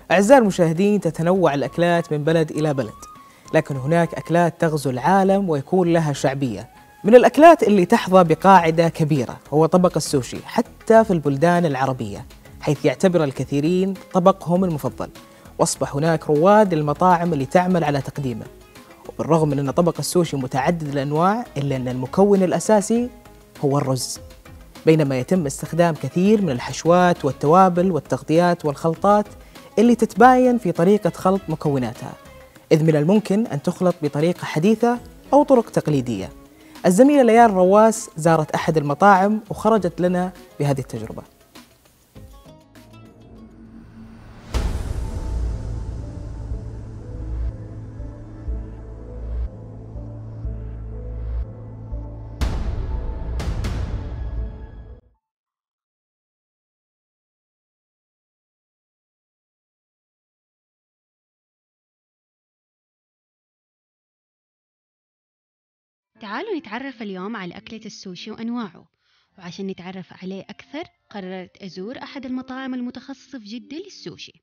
أعزائي المشاهدين، تتنوع الأكلات من بلد إلى بلد، لكن هناك أكلات تغزو العالم ويكون لها شعبية. من الأكلات اللي تحظى بقاعدة كبيرة هو طبق السوشي، حتى في البلدان العربية، حيث يعتبر الكثيرين طبقهم المفضل، وأصبح هناك رواد للمطاعم اللي تعمل على تقديمه. وبالرغم من أن طبق السوشي متعدد الأنواع، إلا أن المكون الأساسي هو الرز، بينما يتم استخدام كثير من الحشوات والتوابل والتغطيات والخلطات اللي تتباين في طريقة خلط مكوناتها، إذ من الممكن أن تخلط بطريقة حديثة أو طرق تقليدية. الزميلة ليال رواس زارت أحد المطاعم وخرجت لنا بهذه التجربة. تعالوا نتعرف اليوم على أكلة السوشي وأنواعه. وعشان نتعرف عليه أكثر قررت أزور أحد المطاعم المتخصصة في جدة للسوشي.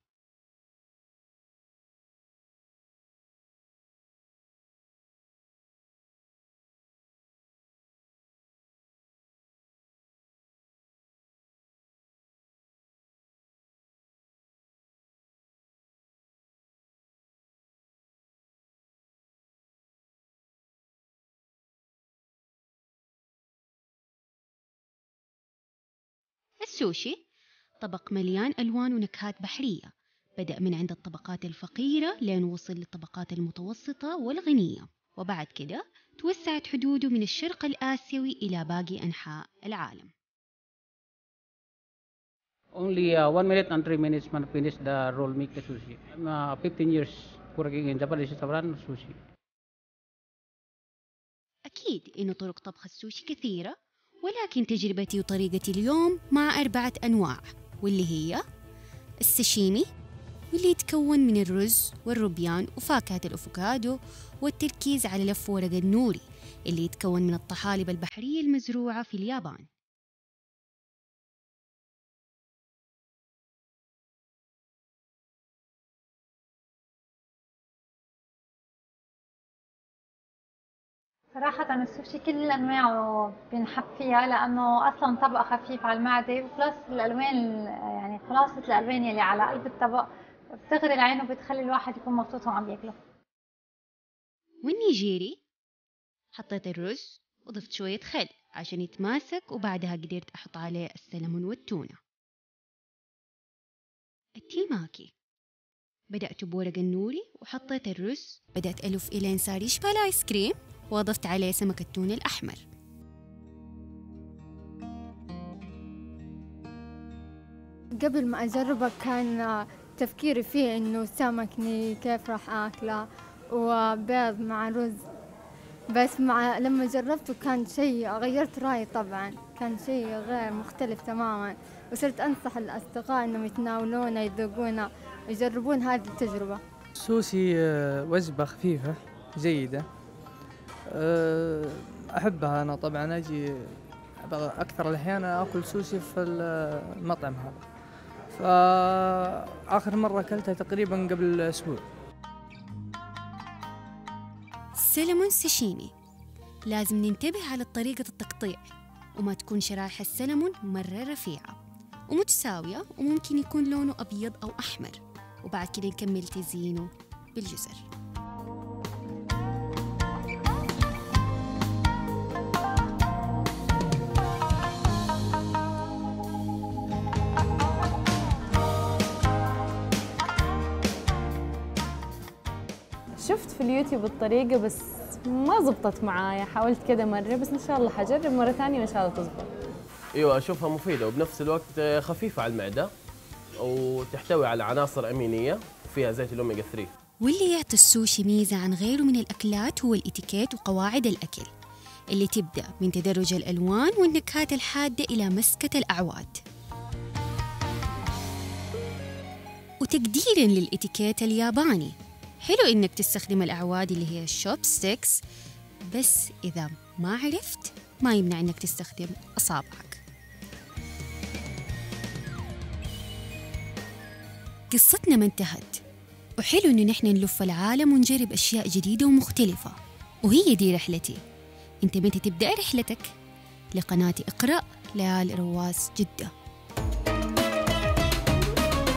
السوشي طبق مليان ألوان ونكهات بحرية، بدأ من عند الطبقات الفقيرة لين وصل للطبقات المتوسطة والغنية، وبعد كده توسعت حدوده من الشرق الآسيوي إلى باقي أنحاء العالم. Only 1 minute and 3 minutes man finish the roll make the sushi. I'm 15 years working in Japanese restaurant sushi. أكيد إنه طرق طبخ السوشي كثيرة، ولكن تجربتي وطريقتي اليوم مع 4 أنواع، واللي هي الساشيمي، واللي يتكون من الرز والروبيان وفاكهة الأفوكادو، والتركيز على لف ورق النوري اللي يتكون من الطحالب البحرية المزروعة في اليابان. صراحة السوشي كل أنواعه بنحب فيها، لأنه أصلا طبق خفيف على المعدة، وبلس الألوان، يعني خلاصة الألوان يلي على قلب الطبق بتغري العين وبتخلي الواحد يكون مبسوط وعم ياكله. والنيجيري حطيت الرز وضفت شوية خل عشان يتماسك، وبعدها قدرت أحط عليه السلمون والتونة. التيماكي بدأت بورق النوري وحطيت الرز، بدأت ألف إلين صار يشبه الآيس كريم، وأضفت عليه سمك التون الأحمر. قبل ما أجربه كان تفكيري فيه إنه سمكني كيف راح أكله وبيض مع رز، بس لما جربته كان شيء غيرت رأيي، طبعا كان شيء غير مختلف تماما، وصرت أنصح الأصدقاء إنهم يتناولونه يذوقونه يجربون هذه التجربة. السوشي وجبة خفيفة جيدة، أحبها. أنا طبعا أجي أكثر الأحيان أكل سوشي في المطعم هذا، فآخر مرة أكلتها تقريبا قبل أسبوع. سلمون ساشيمي لازم ننتبه على طريقة التقطيع، وما تكون شرائح السلمون مرة رفيعة ومتساوية، وممكن يكون لونه أبيض أو أحمر، وبعد كده نكمل تزيينه بالجزر. شفت في اليوتيوب الطريقة بس ما زبطت معايا، حاولت كده مرة بس إن شاء الله حجرب مرة ثانية وإن شاء الله تزبط. ايوه اشوفها مفيدة وبنفس الوقت خفيفة على المعدة وتحتوي على عناصر أمينية وفيها زيت الأوميجا 3. واللي يعطي السوشي ميزة عن غيره من الأكلات هو الإتيكيت وقواعد الأكل اللي تبدأ من تدرج الألوان والنكهات الحادة إلى مسكة الأعواد. وتقديراً للإتيكيت الياباني، حلو إنك تستخدم الأعواد اللي هي الشوبستيكس، بس إذا ما عرفت ما يمنع إنك تستخدم أصابعك. قصتنا ما انتهت، وحلو إنه نحن نلف العالم ونجرب أشياء جديدة ومختلفة، وهي دي رحلتي. أنت متى تبدأ رحلتك؟ لقناة اقرأ، ليال رواس، جدة.